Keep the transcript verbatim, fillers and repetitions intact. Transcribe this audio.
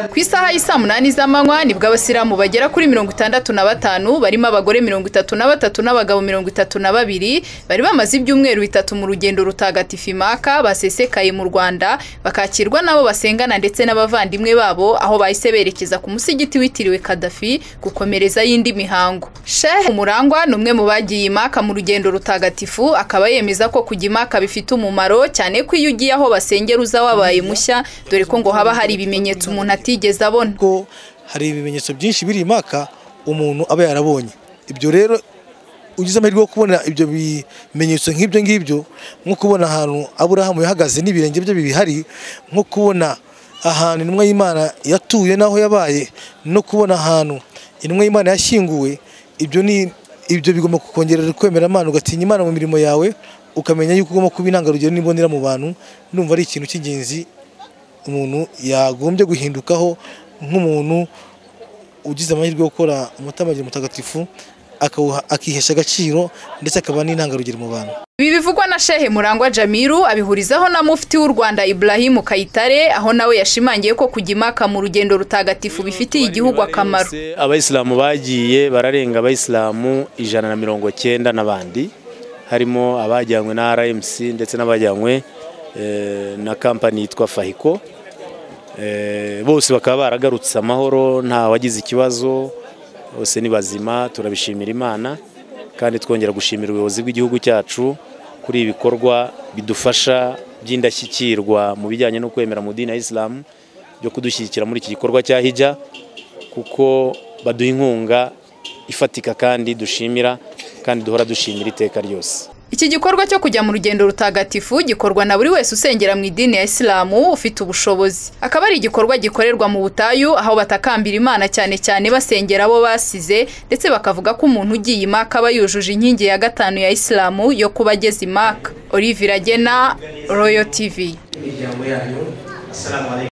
Ku isaha y'isa munani z'amanywa nibwo abasilamu bagera kuri mirongo itandatu na batanu barimo abagore mirongo itatu na batatu n'abagabo mirongo itatu na babiri bari bamaze ibyumweru bitatu mu rugendo rutagatifu Maka basesekaye mu Rwanda bakakirwa nabo basengana ndetse n'abavandimwe babo aho bahise berekeza ku musigiti witiriwe Kadafi gukomereza yindi mihango. Sheikh Umurangwa numwe mu bagiye Maka mu rugendo rutagatifu akaba yemeza ko kujya Maka bifite umumaro cyane ko iyo ugiye aho basengera uza wabaye mushya dore ko ngo haba hari ibimenyetso umuntu atigeze abona. Ko hari ibimenyetso byinshi biri Maka umuntu aba yarabonye. Ibyo rero ugize amahirwe yo kubona ibyo bimenyetso nk'ibyo ngibyo nko kubona ahantu Aburahamu yahagaze n'ibirenge bye bibihari, nko kubona ahantu intumwa y'Imana yatuye naho yabaye, no kubona ahantu intumwa y'Imana yashyinguwe. Ibyo ni ibyo bigomba kukongerera kwemera Imana, ugatinya Imana mu mirimo yawe, ukamenya yuko ugomba kuba intangarugero nibonera mu bantu. Ndumva ari ikintu cy'ingenzi umuntu yagombye guhindukaho nk'umuntu ugize amahirwe yo gukora umutamagiro mutagatifu akihesha agaciro ndetse akaba n'intangarugero mu bantu. Ibi bivugwa na Sheikh Murangwa Jamiru abihurizaho na Mufti w'u Rwanda Ibrahim Kayitare, aho nawe yashimangiye ko kujya Maka mu rugendo rutagatifu bifitiye igihugu akamaro. Abayisilamu bagiye bararenga abayisilamu ijana na mirongo cyenda n'abandi, harimo abajyanywe na R M C ndetse n'abajyanywe na kampani yitwa Fahiko. Bose bakaba baragarutse amahoro, nta wagize ikibazo, bose ni bazima. Turabishimira Imana kandi twongera gushimira ubuyobozi bw'igihugu cyacu kuri ibikorwa bidufasha by'indashyikirwa mu bijyanye no kwemera mu dini ya Islam byo kudushyigikira muri iki gikorwa cya hijja, kuko baduha inkunga ifatika kandi dushimira kandi duhora dushimira iteka ryose. Iki gikorwa cyo kujya mu rugendo rutagatifu gikorwa na buri wese usengera mu idini ya Islam ufite ubushobozi. Akaba ari igikorwa gikorerwa mu butayu aho batakambira Imana cyane cyane basengera abo basize, ndetse bakavuga ko umuntu ugiye Maka aba yujuje inkingi ya gatanu ya Islam yo kuba ageze Maka. Olivier Agena, Royal T V.